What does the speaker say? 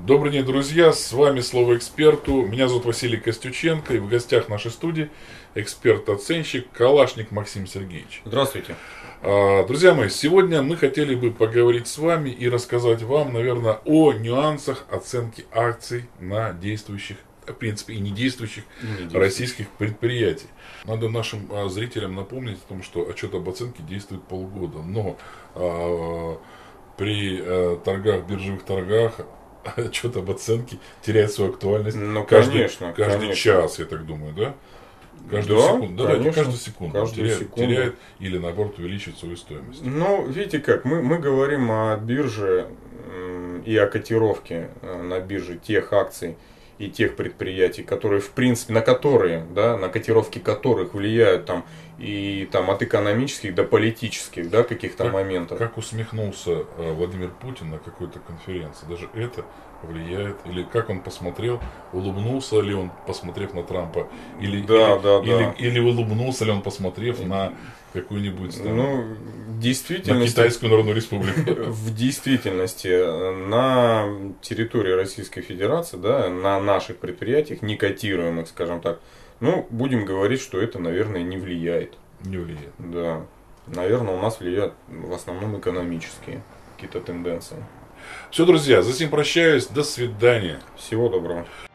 Добрый день, друзья, с вами Слово эксперту. Меня зовут Василий Костюченко, и в гостях нашей студии эксперт-оценщик Калашник Максим Сергеевич. Здравствуйте. Друзья мои, сегодня мы хотели бы поговорить с вами и рассказать вам, наверное, о нюансах оценки акций на действующих, в принципе, и недействующих российских предприятий. Надо нашим зрителям напомнить о том, что отчет об оценке действует полгода, но при биржевых торгах отчет об оценке теряет свою актуальность каждый час, я так думаю, да? Каждую секунду. Да, каждую секунду теряет или наоборот увеличивает свою стоимость. Ну, видите как, мы говорим о бирже и о котировке на бирже тех акций и тех предприятий, которые, в принципе, на котировки которых влияют там и там от экономических до политических, да, каких-то моментов. Как усмехнулся Владимир Путин на какой-то конференции, даже это влияет, или как он посмотрел, улыбнулся ли он, посмотрев на Трампа, или улыбнулся ли он, посмотрев на какую-нибудь там, на Китайскую Народную Республику. В действительности на территории Российской Федерации, да, на наших предприятиях, не котируемых, скажем так, будем говорить, что это, наверное, не влияет. Не влияет. Да. Наверное, у нас влияют в основном экономические какие-то тенденции. Все, друзья, за сим прощаюсь. До свидания. Всего доброго.